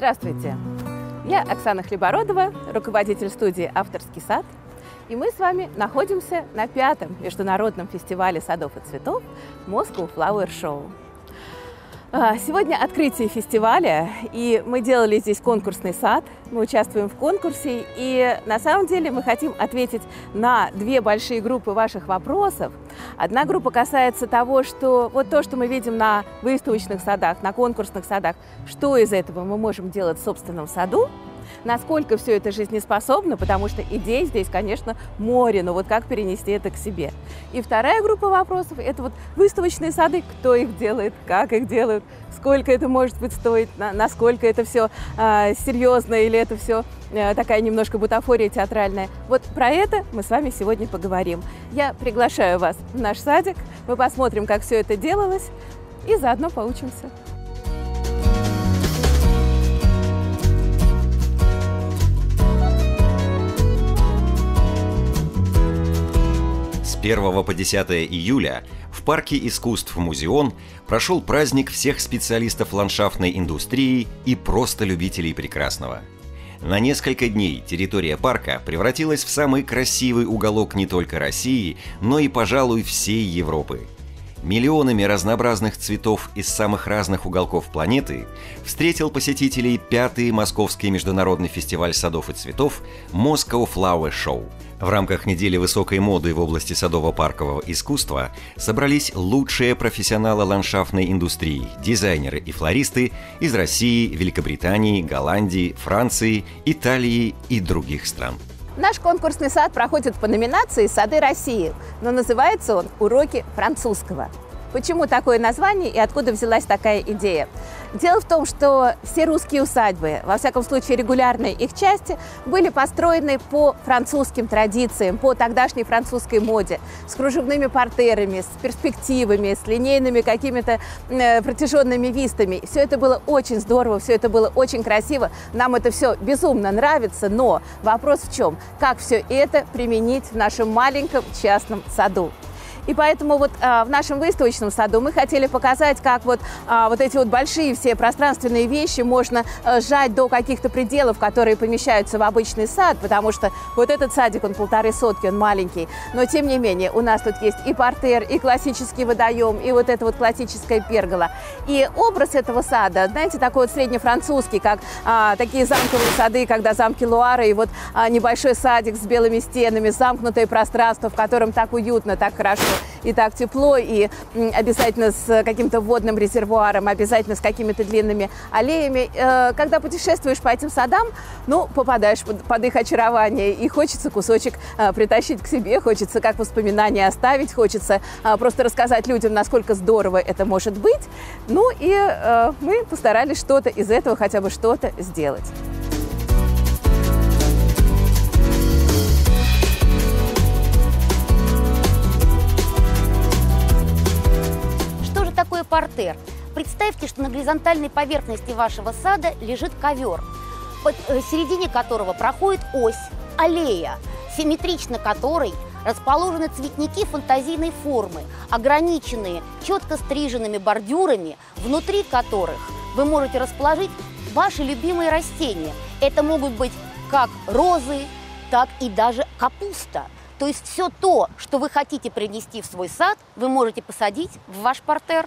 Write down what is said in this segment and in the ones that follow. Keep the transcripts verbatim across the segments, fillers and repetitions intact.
Здравствуйте! Я Оксана Хлебородова, руководитель студии «Авторский сад». И мы с вами находимся на пятом международном фестивале садов и цветов Moscow Flower Show. Сегодня открытие фестиваля, и мы делали здесь конкурсный сад, мы участвуем в конкурсе, и на самом деле мы хотим ответить на две большие группы ваших вопросов. Одна группа касается того, что вот то, что мы видим на выставочных садах, на конкурсных садах, что из этого мы можем делать в собственном саду, насколько все это жизнеспособно, потому что идей здесь, конечно, море, но вот как перенести это к себе. И вторая группа вопросов – это вот выставочные сады, кто их делает, как их делают, сколько это может быть стоить, на, насколько это все э, серьезно или это все э, такая немножко бутафория театральная. Вот про это мы с вами сегодня поговорим. Я приглашаю вас в наш садик, мы посмотрим, как все это делалось, и заодно поучимся. С первого по десятое июля в парке искусств «Музеон» прошел праздник всех специалистов ландшафтной индустрии и просто любителей прекрасного. На несколько дней территория парка превратилась в самый красивый уголок не только России, но и, пожалуй, всей Европы. Миллионами разнообразных цветов из самых разных уголков планеты встретил посетителей пятый Московский международный фестиваль садов и цветов Moscow Flower Show. В рамках недели высокой моды в области садово-паркового искусства собрались лучшие профессионалы ландшафтной индустрии, дизайнеры и флористы из России, Великобритании, Голландии, Франции, Италии и других стран. Наш конкурсный сад проходит по номинации «Сады России», но называется он «Уроки французского». Почему такое название и откуда взялась такая идея? Дело в том, что все русские усадьбы, во всяком случае регулярные их части, были построены по французским традициям, по тогдашней французской моде, с кружевными партерами, с перспективами, с линейными какими-то э, протяженными вистами. Все это было очень здорово, все это было очень красиво, нам это все безумно нравится, но вопрос в чем? Как все это применить в нашем маленьком частном саду? И поэтому вот а, в нашем выставочном саду мы хотели показать, как вот, а, вот эти вот большие все пространственные вещи можно а, сжать до каких-то пределов, которые помещаются в обычный сад, потому что вот этот садик, он полторы сотки, он маленький, но тем не менее у нас тут есть и партер, и классический водоем, и вот эта вот классическая пергола. И образ этого сада, знаете, такой вот среднефранцузский, как а, такие замковые сады, когда замки Луары, и вот а, небольшой садик с белыми стенами, замкнутое пространство, в котором так уютно, так хорошо. И так тепло, и обязательно с каким-то водным резервуаром, обязательно с какими-то длинными аллеями. Когда путешествуешь по этим садам, ну, попадаешь под, под их очарование, и хочется кусочек притащить к себе, хочется как воспоминание оставить, хочется просто рассказать людям, насколько здорово это может быть. Ну и мы постарались что-то из этого, хотя бы что-то сделать. Такое партер. Представьте, что на горизонтальной поверхности вашего сада лежит ковер, под середине которого проходит ось, аллея, симметрично которой расположены цветники фантазийной формы, ограниченные четко стриженными бордюрами, внутри которых вы можете расположить ваши любимые растения. Это могут быть как розы, так и даже капуста. То есть все то, что вы хотите принести в свой сад, вы можете посадить в ваш партер.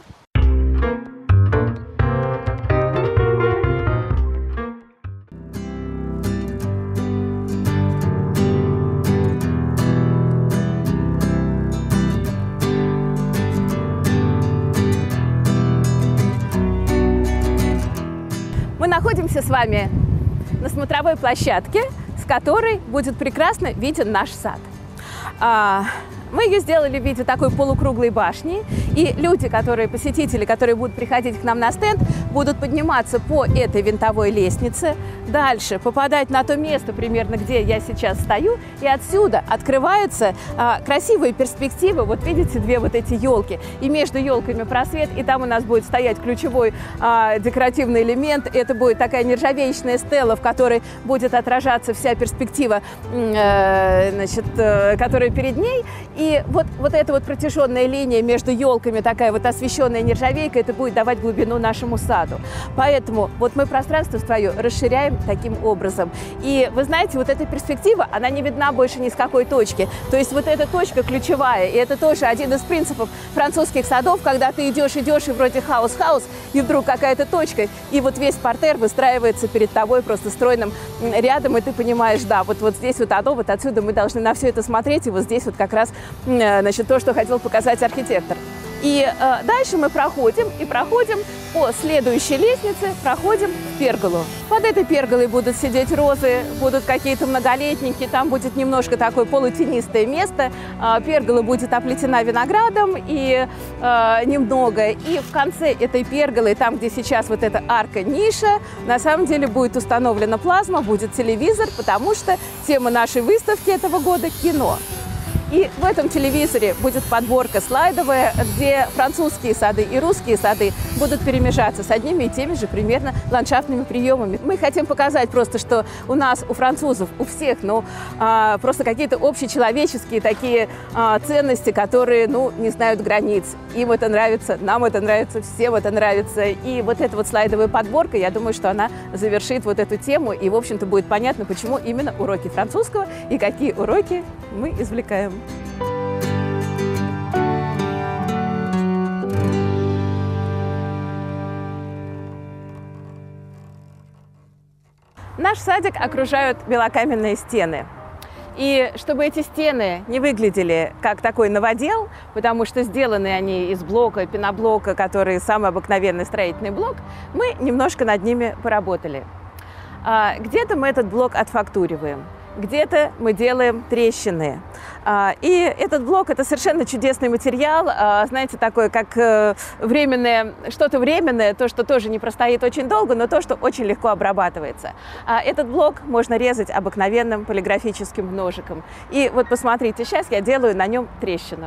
Мы находимся с вами на смотровой площадке, с которой будет прекрасно виден наш сад. Мы ее сделали в виде такой полукруглой башни, и люди, которые, посетители, которые будут приходить к нам на стенд, будут подниматься по этой винтовой лестнице, дальше попадать на то место примерно, где я сейчас стою, и отсюда открываются а, красивые перспективы. Вот видите, две вот эти елки, и между елками просвет, и там у нас будет стоять ключевой а, декоративный элемент. Это будет такая нержавеечная стела, в которой будет отражаться вся перспектива, э, значит, э, которая перед ней. И И вот, вот эта вот протяженная линия между елками, такая вот освещенная нержавейка, это будет давать глубину нашему саду. Поэтому вот мы пространство свое расширяем таким образом. И вы знаете, вот эта перспектива, она не видна больше ни с какой точки. То есть вот эта точка ключевая, и это тоже один из принципов французских садов, когда ты идешь, идешь, и вроде хаос-хаос, и вдруг какая-то точка, и вот весь партер выстраивается перед тобой просто стройным рядом, и ты понимаешь, да, вот, вот здесь вот оно, вот отсюда мы должны на все это смотреть, и вот здесь вот как раз, значит, то, что хотел показать архитектор. И э, дальше мы проходим, и проходим по следующей лестнице, проходим в перголу. Под этой перголой будут сидеть розы, будут какие-то многолетники, там будет немножко такое полутенистое место. Э, пергола будет оплетена виноградом и э, немного. И в конце этой перголы, там, где сейчас вот эта арка-ниша, на самом деле будет установлена плазма, будет телевизор, потому что тема нашей выставки этого года – кино. И в этом телевизоре будет подборка слайдовая, где французские сады и русские сады будут перемежаться с одними и теми же примерно ландшафтными приемами. Мы хотим показать просто, что у нас, у французов, у всех, ну, а, просто какие-то общечеловеческие такие а, ценности, которые, ну, не знают границ. Им это нравится, нам это нравится, всем это нравится. И вот эта вот слайдовая подборка, я думаю, что она завершит вот эту тему, и, в общем-то, будет понятно, почему именно уроки французского и какие уроки мы извлекаем. Наш садик окружают белокаменные стены. И чтобы эти стены не выглядели как такой новодел, потому что сделаны они из блока, пеноблока, который самый обыкновенный строительный блок, мы немножко над ними поработали. Где-то мы этот блок отфактуриваем, где-то мы делаем трещины. И этот блок – это совершенно чудесный материал, знаете, такое, как временное, что-то временное, то, что тоже не простоит очень долго, но то, что очень легко обрабатывается. Этот блок можно резать обыкновенным полиграфическим ножиком. И вот посмотрите, сейчас я делаю на нем трещину.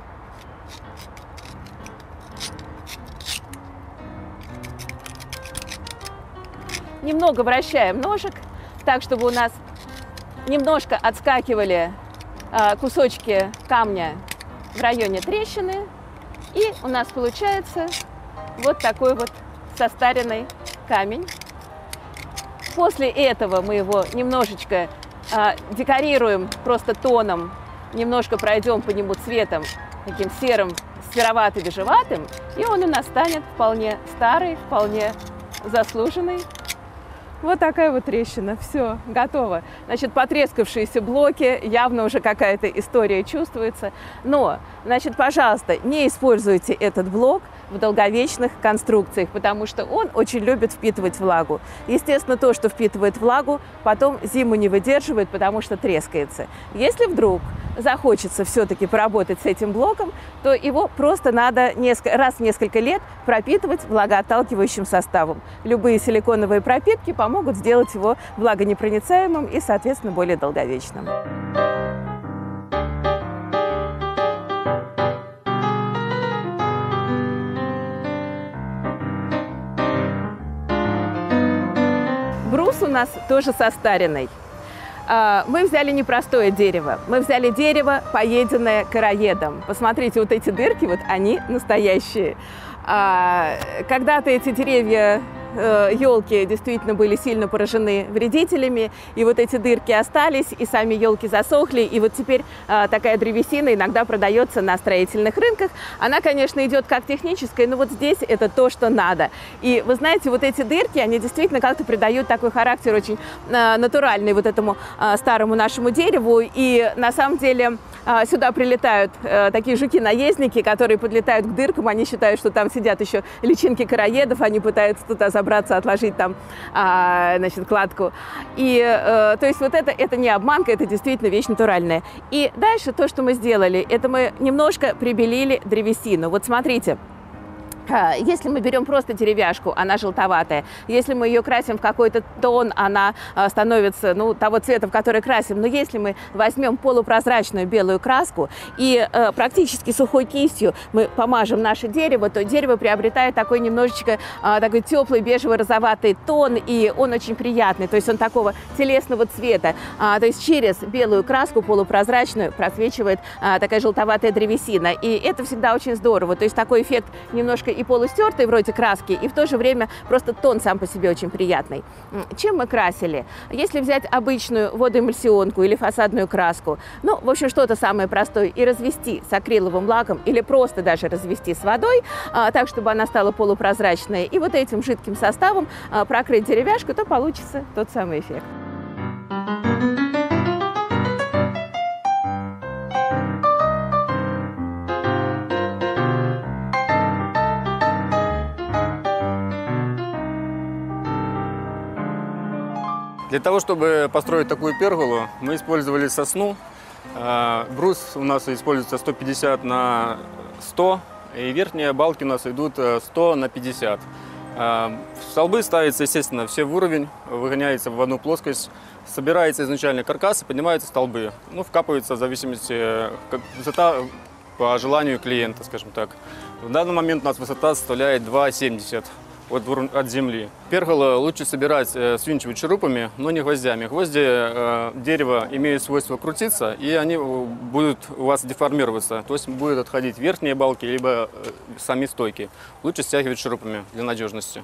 Немного вращаем ножик, так, чтобы у нас немножко отскакивали э, кусочки камня в районе трещины. И у нас получается вот такой вот состаренный камень. После этого мы его немножечко э, декорируем просто тоном, немножко пройдем по нему цветом, таким серым, серовато-бежеватым, и он у нас станет вполне старый, вполне заслуженный. Вот такая вот трещина. Все, готово. Значит, потрескавшиеся блоки, явно уже какая-то история чувствуется. Но, значит, пожалуйста, не используйте этот блок в долговечных конструкциях, потому что он очень любит впитывать влагу. Естественно, то, что впитывает влагу, потом зиму не выдерживает, потому что трескается. Если вдруг захочется все-таки поработать с этим блоком, то его просто надо несколько, раз в несколько лет пропитывать влагоотталкивающим составом. Любые силиконовые пропитки помогут сделать его влагонепроницаемым и, соответственно, более долговечным. Брус у нас тоже состаренный. Мы взяли непростое дерево, мы взяли дерево, поеденное короедом. Посмотрите, вот эти дырки, вот они настоящие. Когда-то эти деревья, елки действительно были сильно поражены вредителями, и вот эти дырки остались, и сами елки засохли, и вот теперь а, такая древесина иногда продается на строительных рынках. Она, конечно, идет как техническая, но вот здесь это то, что надо. И вы знаете, вот эти дырки, они действительно как-то придают такой характер очень а, натуральный вот этому а, старому нашему дереву, и на самом деле а, сюда прилетают а, такие жуки-наездники, которые подлетают к дыркам, они считают, что там сидят еще личинки короедов, они пытаются туда забраться, отложить там, а, значит, кладку. И, э, то есть вот это, это не обманка, это действительно вещь натуральная. И дальше то, что мы сделали, это мы немножко прибелили древесину. Вот смотрите, Если мы берем просто деревяшку, она желтоватая. Если мы ее красим в какой-то тон, она становится, ну, того цвета, в который красим. Но если мы возьмем полупрозрачную белую краску и э, практически сухой кистью мы помажем наше дерево, то дерево приобретает такой немножечко э, такой теплый бежево-розоватый тон, и он очень приятный. То есть он такого телесного цвета. А, то есть через белую краску полупрозрачную просвечивает а, такая желтоватая древесина. И это всегда очень здорово. То есть такой эффект немножко и полустертый вроде краски, и в то же время просто тон сам по себе очень приятный. Чем мы красили? Если взять обычную водоэмульсионку или фасадную краску, ну, в общем, что-то самое простое, и развести с акриловым лаком, или просто даже развести с водой, а, так, чтобы она стала полупрозрачной, и вот этим жидким составом а, прокрыть деревяшку, то получится тот самый эффект. Для того, чтобы построить такую перголу, мы использовали сосну. Брус у нас используется сто пятьдесят на сто, и верхние балки у нас идут сто на пятьдесят. Столбы ставятся, естественно, все в уровень, выгоняется в одну плоскость, собирается изначально каркас и поднимаются столбы. Ну, вкапывается в зависимости как высота по желанию клиента, скажем так. В данный момент у нас высота составляет два семьдесят. От, от земли. Перголу лучше собирать, э, свинчивать шурупами, но не гвоздями. Гвозди э, дерева имеют свойство крутиться, и они будут у вас деформироваться. То есть будут отходить верхние балки, либо э, сами стойки. Лучше стягивать шурупами для надежности.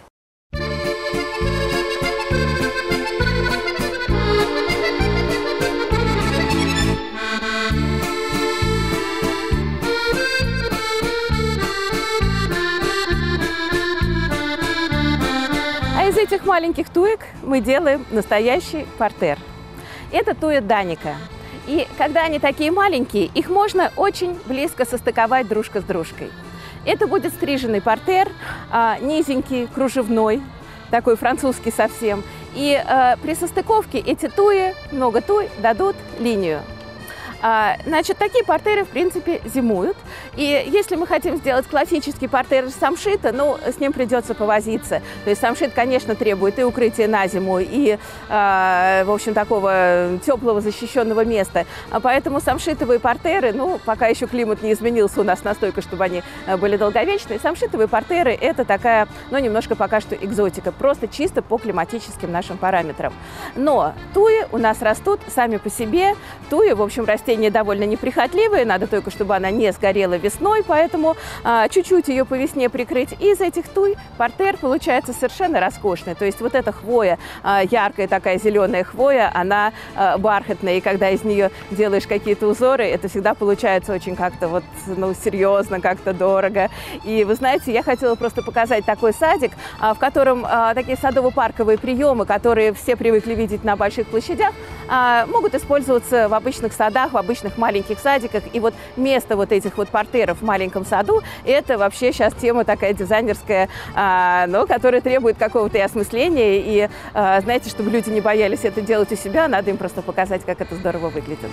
Из этих маленьких туек мы делаем настоящий портер. Это туя Даника. И когда они такие маленькие, их можно очень близко состыковать дружка с дружкой. Это будет стриженный портер, низенький, кружевной, такой французский совсем. И при состыковке эти туи, много туй, дадут линию. Значит, такие портеры, в принципе, зимуют. И если мы хотим сделать классический портер из самшита, ну, с ним придется повозиться. То есть самшит, конечно, требует и укрытия на зиму, и, э, в общем, такого теплого защищенного места. Поэтому самшитовые портеры, ну, пока еще климат не изменился у нас настолько, чтобы они были долговечные, самшитовые портеры – это такая, ну, немножко пока что экзотика, просто чисто по климатическим нашим параметрам. Но туи у нас растут сами по себе. Туи, в общем, растения довольно неприхотливые, надо только, чтобы она не сгорела весной, поэтому чуть-чуть ее по весне прикрыть. И из этих туй портер получается совершенно роскошный. То есть вот эта хвоя, а, яркая такая зеленая хвоя, она а, бархатная, и когда из нее делаешь какие-то узоры, это всегда получается очень как-то вот, ну, серьезно, как-то дорого. И вы знаете, я хотела просто показать такой садик, а, в котором а, такие садово-парковые приемы, которые все привыкли видеть на больших площадях, а, могут использоваться в обычных садах, в обычных маленьких садиках. И вот место вот этих вот портеров в маленьком саду, это вообще сейчас тема такая дизайнерская, а, но которая требует какого-то и осмысления. И, а, знаете, чтобы люди не боялись это делать у себя, надо им просто показать, как это здорово выглядит.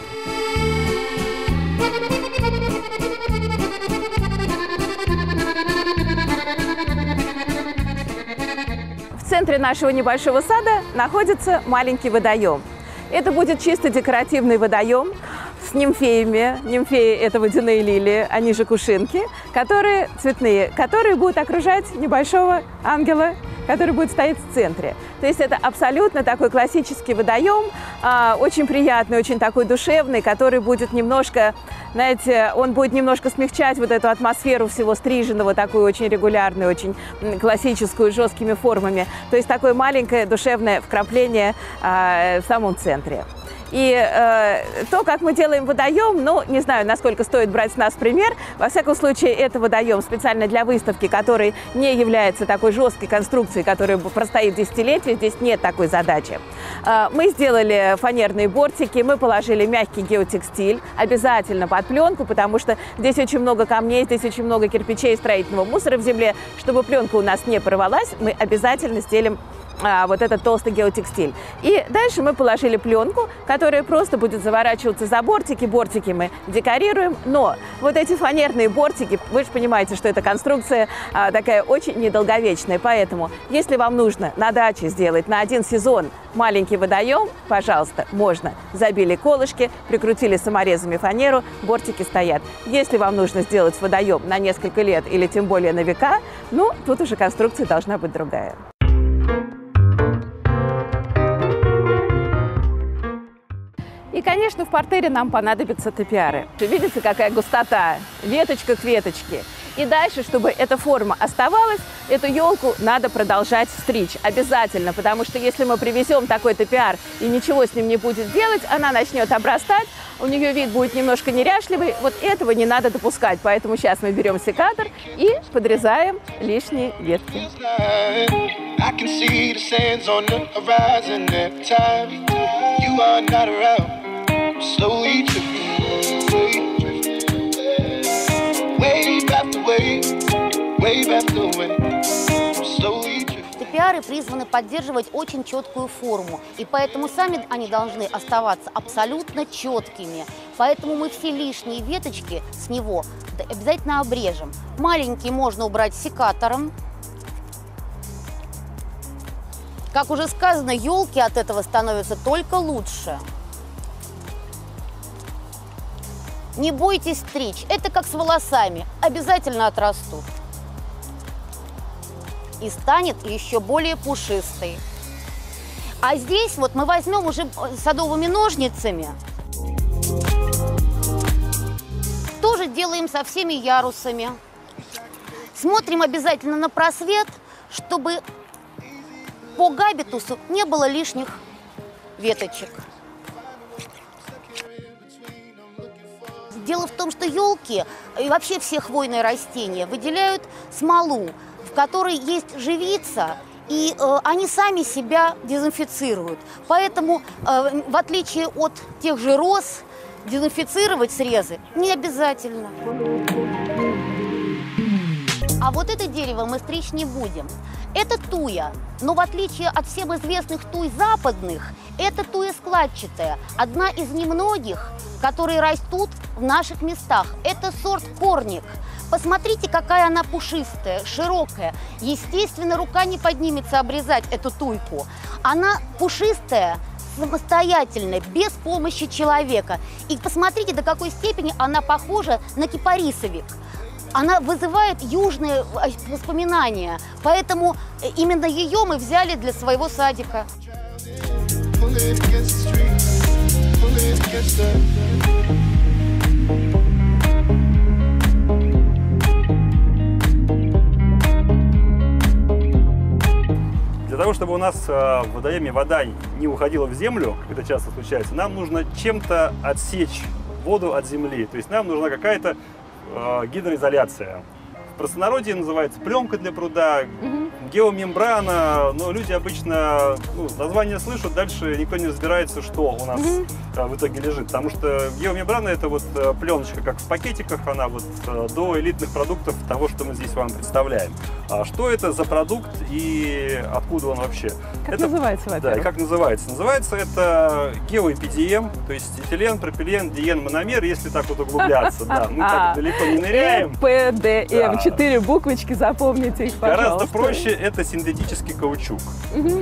В центре нашего небольшого сада находится маленький водоем. Это будет чисто декоративный водоем с нимфеями. Нимфеи – это водяные лилии, они же кувшинки, которые цветные, которые будут окружать небольшого ангела, который будет стоять в центре. То есть это абсолютно такой классический водоем, очень приятный, очень такой душевный, который будет немножко, знаете, он будет немножко смягчать вот эту атмосферу всего стриженного, такую очень регулярную, очень классическую, с жесткими формами. То есть такое маленькое душевное вкрапление в самом центре. И э, то, как мы делаем водоем, ну, не знаю, насколько стоит брать с нас пример. Во всяком случае, это водоем специально для выставки, который не является такой жесткой конструкцией, которая простоит десятилетия. Здесь нет такой задачи. Мы сделали фанерные бортики, мы положили мягкий геотекстиль, обязательно под пленку, потому что здесь очень много камней, здесь очень много кирпичей и строительного мусора в земле. Чтобы пленка у нас не порвалась, мы обязательно стелим а, вот этот толстый геотекстиль. И дальше мы положили пленку, которая просто будет заворачиваться за бортики. Бортики мы декорируем, но вот эти фанерные бортики, вы же понимаете, что эта конструкция а, такая очень недолговечная. Поэтому, если вам нужно на даче сделать на один сезон маленький водоем, пожалуйста, можно. Забили колышки, прикрутили саморезами фанеру, бортики стоят. Если вам нужно сделать водоем на несколько лет или тем более на века, ну, тут уже конструкция должна быть другая. И, конечно, в партере нам понадобятся топиары. Видите, какая густота? Веточка к веточке. И дальше, чтобы эта форма оставалась, эту елку надо продолжать стричь. Обязательно, потому что если мы привезем такой топиар и ничего с ним не будет делать, она начнет обрастать, у нее вид будет немножко неряшливый. Вот этого не надо допускать. Поэтому сейчас мы берем секатор и подрезаем лишние ветки. Slowly drifting, wave after wave, wave after wave, slowly drifting. Топиары призваны поддерживать очень четкую форму, и поэтому сами они должны оставаться абсолютно четкими. Поэтому мы все лишние веточки с него обязательно обрежем. Маленькие можно убрать секатором. Как уже сказано, елки от этого становятся только лучше. Не бойтесь стричь, это как с волосами, обязательно отрастут. И станет еще более пушистой. А здесь вот мы возьмем уже садовыми ножницами. Тоже делаем со всеми ярусами. Смотрим обязательно на просвет, чтобы по габитусу не было лишних веточек. Дело в том, что елки и вообще все хвойные растения выделяют смолу, в которой есть живица, и э, они сами себя дезинфицируют. Поэтому, э, в отличие от тех же роз, дезинфицировать срезы не обязательно. А вот это дерево мы стричь не будем. Это туя, но в отличие от всем известных туй западных, это туя складчатая, одна из немногих, которые растут в наших местах. Это сорт корник. Посмотрите, какая она пушистая, широкая. Естественно, рука не поднимется обрезать эту туйку. Она пушистая, самостоятельная, без помощи человека. И посмотрите, до какой степени она похожа на кипарисовик. Она вызывает южные воспоминания, поэтому именно ее мы взяли для своего садика. Для того, чтобы у нас в водоеме вода не уходила в землю, как это часто случается, нам нужно чем-то отсечь воду от земли. То есть нам нужна какая-то гидроизоляция. В простонародье называется пленка для пруда, угу. геомембрана, но люди обычно ну, название слышат, дальше никто не разбирается, что у нас угу. в итоге лежит. Потому что геомембрана — это вот пленочка, как в пакетиках, она вот до элитных продуктов того, что мы здесь вам представляем. А что это за продукт и откуда он вообще? Как это, называется, во-первых? Да, и как называется? Называется это геоэпидием, то есть этилен, пропилен, диен, мономер, если так вот углубляться. Да, мы так далеко не ныряем. Пэ Дэ Эм, четыре буквочки, запомните их, пожалуйста. Гораздо проще, это синтетический каучук. Угу.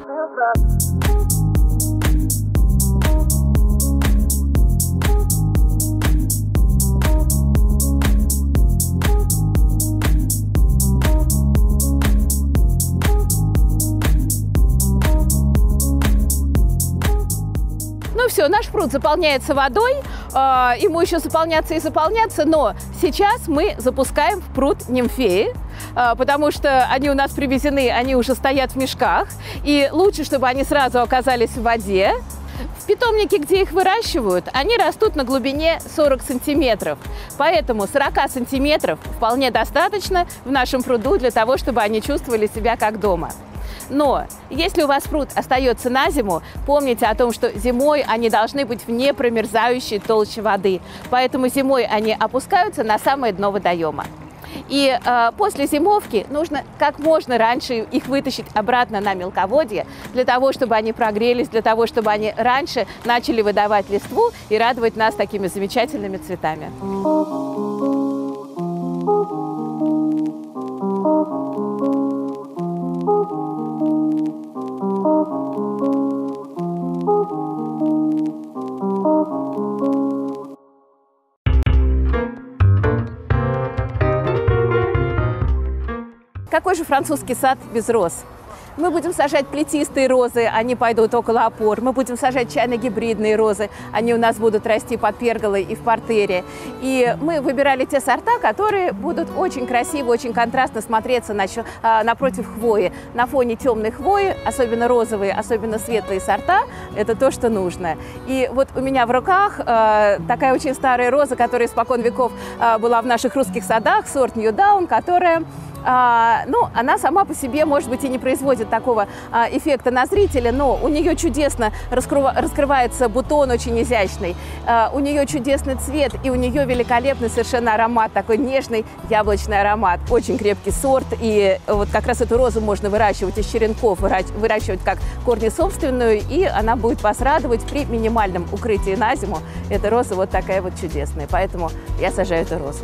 Ну все, наш пруд заполняется водой, э, ему еще заполняться и заполняться, но сейчас мы запускаем в пруд нимфеи, э, потому что они у нас привезены, они уже стоят в мешках, и лучше, чтобы они сразу оказались в воде. В питомнике, где их выращивают, они растут на глубине сорок сантиметров, поэтому сорок сантиметров вполне достаточно в нашем пруду для того, чтобы они чувствовали себя как дома. Но если у вас пруд остается на зиму, помните о том, что зимой они должны быть в непромерзающей толще воды. Поэтому зимой они опускаются на самое дно водоема. И э, после зимовки нужно как можно раньше их вытащить обратно на мелководье, для того, чтобы они прогрелись, для того, чтобы они раньше начали выдавать листву и радовать нас такими замечательными цветами. Какой же французский сад без роз? Мы будем сажать плетистые розы, они пойдут около опор. Мы будем сажать чайно-гибридные розы, они у нас будут расти под перголой и в партере. И мы выбирали те сорта, которые будут очень красиво, очень контрастно смотреться напротив хвои. На фоне темной хвои, особенно розовые, особенно светлые сорта, это то, что нужно. И вот у меня в руках э, такая очень старая роза, которая испокон веков э, была в наших русских садах, сорт Ньюдаун, которая... А, ну, она сама по себе, может быть, и не производит такого а, эффекта на зрителя, но у нее чудесно раскрыва, раскрывается бутон очень изящный, а, у нее чудесный цвет, и у нее великолепный совершенно аромат, такой нежный яблочный аромат. Очень крепкий сорт, и вот как раз эту розу можно выращивать из черенков, выращивать как корни собственную, и она будет вас радовать при минимальном укрытии на зиму. Эта роза вот такая вот чудесная, поэтому я сажаю эту розу.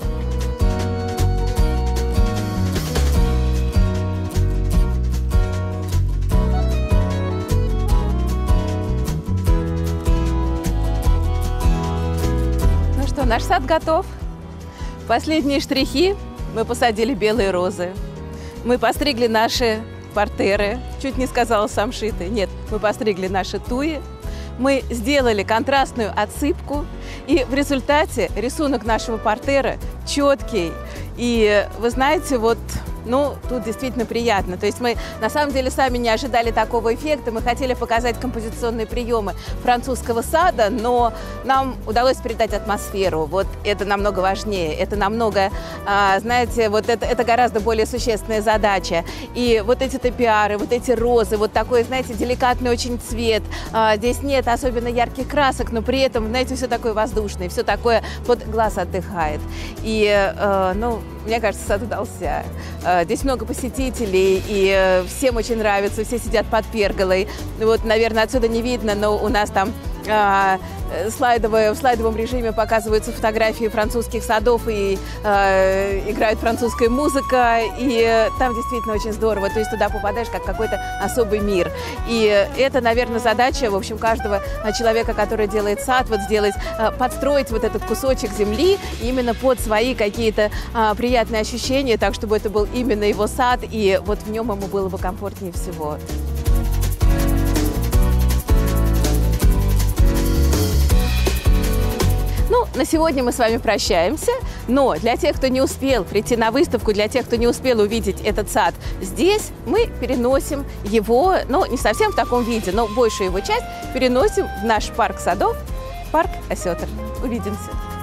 Наш сад готов. Последние штрихи. Мы посадили белые розы. Мы постригли наши партеры. Чуть не сказала самшиты. Нет, мы постригли наши туи. Мы сделали контрастную отсыпку. И в результате рисунок нашего партера четкий. И вы знаете, вот... Ну, тут действительно приятно. То есть мы на самом деле сами не ожидали такого эффекта. Мы хотели показать композиционные приемы французского сада, но нам удалось передать атмосферу. Вот это намного важнее. Это намного, а, знаете, вот это, это гораздо более существенная задача. И вот эти топиары, вот эти розы, вот такой, знаете, деликатный очень цвет. А, здесь нет особенно ярких красок, но при этом, знаете, все такое воздушное, все такое, вот глаз отдыхает. И, а, ну, мне кажется, сад удался. Здесь много посетителей, и всем очень нравится, все сидят под перголой. Вот, наверное, отсюда не видно, но у нас там а, слайдовые, в слайдовом режиме показываются фотографии французских садов, и а, играет французская музыка, и там действительно очень здорово. То есть туда попадаешь как какой-то особый мир. И это, наверное, задача, в общем, каждого человека, который делает сад, вот сделать, подстроить вот этот кусочек земли именно под свои какие-то а, приятные ощущения, так, чтобы это был именно его сад, и вот в нем ему было бы комфортнее всего. Ну, на сегодня мы с вами прощаемся, но для тех, кто не успел прийти на выставку, для тех, кто не успел увидеть этот сад здесь, мы переносим его, ну, не совсем в таком виде, но большую его часть переносим в наш парк садов, парк Осетр. Увидимся!